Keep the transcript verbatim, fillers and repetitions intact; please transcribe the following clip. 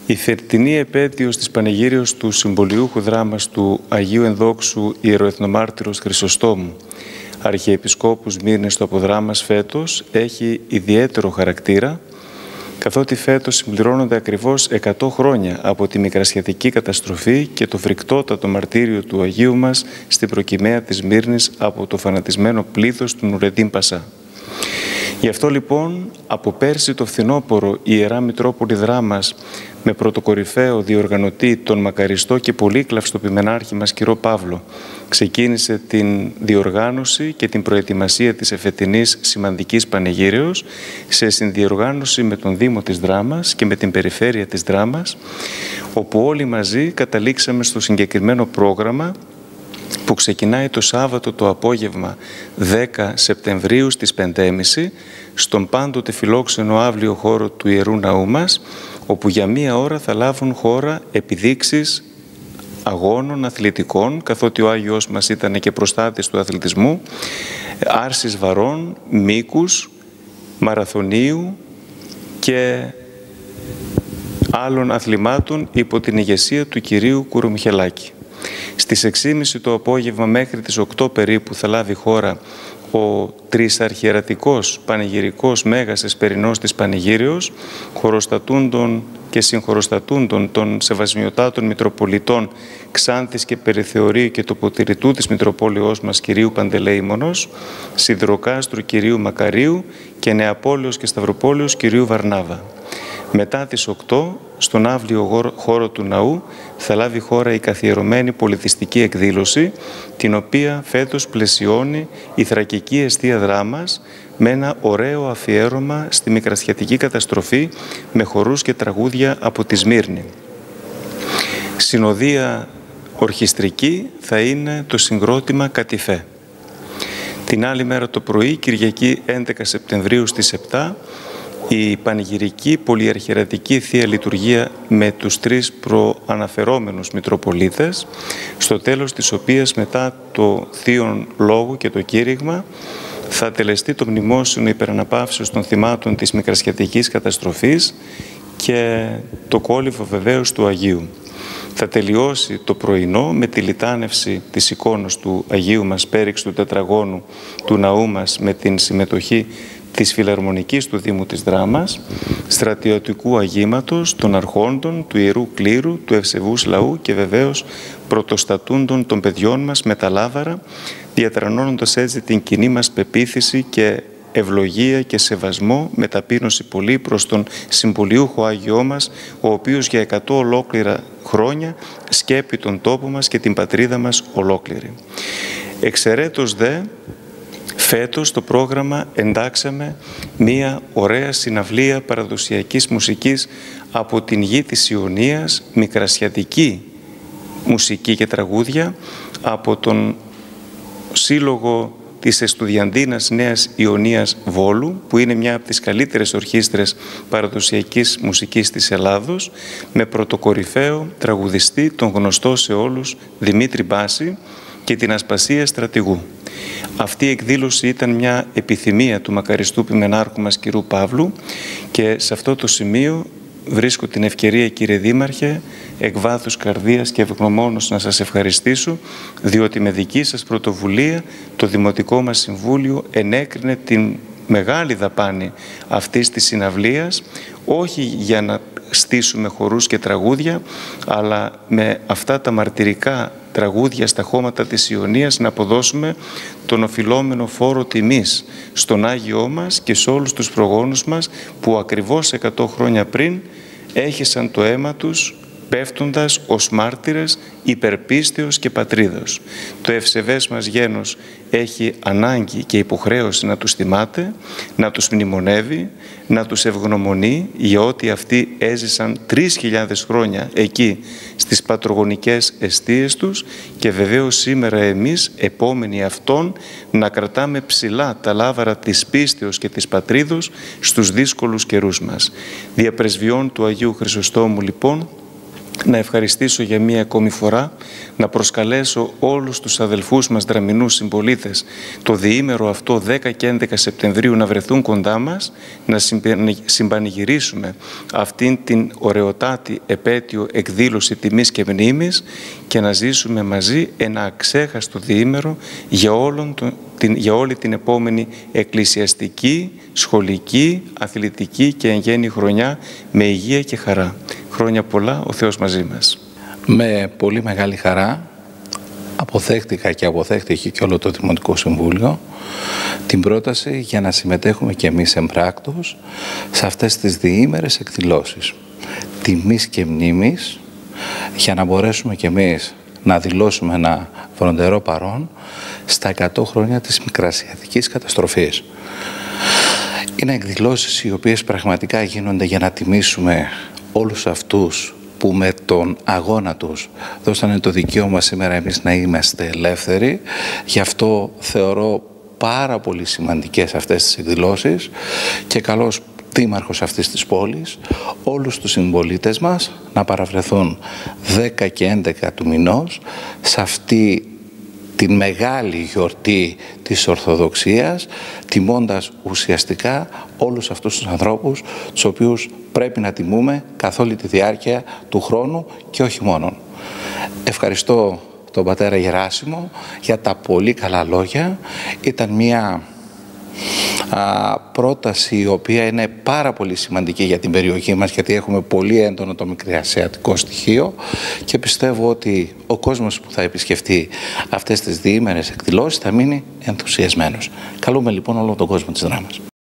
Η φετινή επέτειος της Πανηγύριος του Συμπολιούχου Δράμας του Αγίου Ενδόξου Ιεροεθνομάρτυρος Χρυσοστόμου, Αρχιεπισκόπου Σμύρνης του Αποδράμας φέτος έχει ιδιαίτερο χαρακτήρα, καθότι φέτος συμπληρώνονται ακριβώς εκατό χρόνια από τη μικρασιατική καταστροφή και το φρικτότατο μαρτύριο του Αγίου μας στην προκυμαία της Σμύρνης από το φανατισμένο πλήθος του Νουρεντίν Πασά. Γι' αυτό λοιπόν από πέρσι το φθινόπωρο η Ιερά Μητρόπολη Δράμας με πρωτοκορυφαίο διοργανωτή τον μακαριστό και πολύκλαυστο πειμενάρχη μας Κυρό Παύλο ξεκίνησε την διοργάνωση και την προετοιμασία της εφετινής σημαντικής πανηγύρεως σε συνδιοργάνωση με τον Δήμο της Δράμας και με την Περιφέρεια της Δράμας, όπου όλοι μαζί καταλήξαμε στο συγκεκριμένο πρόγραμμα που ξεκινάει το Σάββατο το απόγευμα δέκα Σεπτεμβρίου στις πέντε και μισή στον πάντοτε φιλόξενο αύλιο χώρο του Ιερού Ναού μας, όπου για μία ώρα θα λάβουν χώρα επιδείξεις αγώνων αθλητικών, καθότι ο Άγιος μας ήταν και προστάτης του αθλητισμού, άρσης βαρών, μήκους, μαραθωνίου και άλλων αθλημάτων υπό την ηγεσία του Κυρίου Κουρομιχελάκη. Στις έξι και μισή το απόγευμα μέχρι τις οκτώ περίπου θα λάβει χώρα ο τρισαρχιερατικός πανηγυρικός Μέγας Εσπερινός της Πανηγύρεως, χοροστατούντων και συγχοροστατούντων των Σεβασμιωτάτων Μητροπολιτών Ξάνθης και Περιθεωρίου και τοποτηρητού της Μητροπόλεως μας Κυρίου Παντελεήμονος, Σιδηροκάστρου Κυρίου Μακαρίου και Νεαπόλεως και Σταυροπόλεως Κυρίου Βαρνάβα. Μετά τις οκτώ, στον αύλιο χώρο του ναού, θα λάβει χώρα η καθιερωμένη πολιτιστική εκδήλωση, την οποία φέτος πλαισιώνει η Θρακική Εστία Δράμας με ένα ωραίο αφιέρωμα στη μικρασιατική καταστροφή με χορούς και τραγούδια από τη Σμύρνη. Συνοδεία ορχιστρική θα είναι το συγκρότημα Κατηφέ. Την άλλη μέρα το πρωί, Κυριακή έντεκα Σεπτεμβρίου στις επτά, η πανηγυρική πολυαρχιερατική Θεία Λειτουργία με τους τρεις προαναφερόμενους Μητροπολίτες, στο τέλος της οποίας μετά το Θείον Λόγο και το κήρυγμα θα τελεστεί το μνημόσυνο υπεραναπαύσεως των θυμάτων της μικρασιατικής καταστροφής και το κόλυβο βεβαίως του Αγίου. Θα τελειώσει το πρωινό με τη λιτάνευση της εικόνος του Αγίου μας Πέριξ του Τετραγώνου του ναού μας με την συμμετοχή της Φιλαρμονικής του Δήμου της Δράμας, στρατιωτικού αγήματος, των αρχόντων, του Ιερού Κλήρου, του ευσεβούς λαού και βεβαίως πρωτοστατούντων των παιδιών μας με τα λάβαρα, διατρανώνοντας έτσι την κοινή μας πεποίθηση και ευλογία και σεβασμό με ταπείνωση πολύ προς τον συμπολιούχο Άγιό μας, ο οποίος για εκατό ολόκληρα χρόνια σκέπει τον τόπο μας και την πατρίδα μας ολόκληρη. Εξαιρέτως δε, φέτος το πρόγραμμα εντάξαμε μία ωραία συναυλία παραδοσιακής μουσικής από την γη της Ιωνίας, μικρασιατική μουσική και τραγούδια από τον Σύλλογο της Εστουδιαντίνας Νέας Ιωνίας Βόλου, που είναι μια από τις καλύτερες ορχήστρες παραδοσιακής μουσικής της Ελλάδος, με πρωτοκορυφαίο τραγουδιστή, τον γνωστό σε όλους Δημήτρη Μπάση και την Ασπασία Στρατηγού. Αυτή η εκδήλωση ήταν μια επιθυμία του μακαριστού πειμενάρχου μας Κυρού Παύλου και σε αυτό το σημείο βρίσκω την ευκαιρία, κύριε Δήμαρχε, εκ βάθους καρδίας και ευγνωμόνος να σας ευχαριστήσω, διότι με δική σας πρωτοβουλία το Δημοτικό μας Συμβούλιο ενέκρινε την μεγάλη δαπάνη αυτής της συναυλίας, όχι για να στήσουμε χορούς και τραγούδια, αλλά με αυτά τα μαρτυρικά τραγούδια στα χώματα της Ιωνίας να αποδώσουμε τον οφειλόμενο φόρο τιμής στον Άγιό μας και σε όλους τους προγόνους μας που ακριβώς εκατό χρόνια πριν έχισαν το αίμα τους πέφτοντας ως μάρτυρες υπερπίστεως και πατρίδος. Το ευσεβές μας γένος έχει ανάγκη και υποχρέωση να τους θυμάται, να τους μνημονεύει, να τους ευγνωμονεί για ό,τι αυτοί έζησαν τρεις χιλιάδες χρόνια εκεί στις πατρογονικές εστίες τους και βεβαίως σήμερα εμείς, επόμενοι αυτών, να κρατάμε ψηλά τα λάβαρα της πίστεως και της πατρίδος στους δύσκολους καιρούς μας. Διαπρεσβειών του Αγίου Χρυσοστόμου λοιπόν, Να ευχαριστήσω για μία ακόμη φορά, να προσκαλέσω όλους τους αδελφούς μας δραμηνούς συμπολίτες το διήμερο αυτό δέκα και έντεκα Σεπτεμβρίου να βρεθούν κοντά μας, να συμπανηγυρίσουμε αυτήν την ωραιοτάτη επέτειο εκδήλωση τιμής και μνήμης και να ζήσουμε μαζί ένα αξέχαστο διήμερο για, όλον το, την, για όλη την επόμενη εκκλησιαστική, σχολική, αθλητική και εν γέννη χρονιά με υγεία και χαρά. Χρόνια πολλά, ο Θεός μαζί μας. Με πολύ μεγάλη χαρά αποδέχτηκα και αποδέχτηκε και όλο το Δημοτικό Συμβούλιο την πρόταση για να συμμετέχουμε και εμείς εμπράκτως σε αυτές τις διήμερες εκδηλώσεις τιμής και μνήμης, για να μπορέσουμε και εμείς να δηλώσουμε ένα φροντερό παρόν στα εκατό χρόνια της Μικρασιατικής καταστροφής. Είναι εκδηλώσεις οι οποίες πραγματικά γίνονται για να τιμήσουμε όλους αυτούς που με τον αγώνα τους δώσανε το δικαίωμα σήμερα εμείς να είμαστε ελεύθεροι. Γι' αυτό θεωρώ πάρα πολύ σημαντικές αυτές τις εκδηλώσεις και καλώς δήμαρχος αυτής της πόλης όλους τους συμπολίτες μας να παραβρεθούν δέκα και έντεκα του μηνός σε αυτή την μεγάλη γιορτή της Ορθοδοξίας, τιμώντας ουσιαστικά όλους αυτούς τους ανθρώπους τους οποίους πρέπει να τιμούμε καθ' όλη τη διάρκεια του χρόνου και όχι μόνον. Ευχαριστώ τον πατέρα Γεράσιμο για τα πολύ καλά λόγια. Ήταν μια α, πρόταση η οποία είναι πάρα πολύ σημαντική για την περιοχή μας, γιατί έχουμε πολύ έντονο το μικρασιατικό στοιχείο και πιστεύω ότι ο κόσμος που θα επισκεφτεί αυτές τις διήμερες εκδηλώσεις θα μείνει ενθουσιασμένος. Καλούμε λοιπόν όλο τον κόσμο της Δράμας.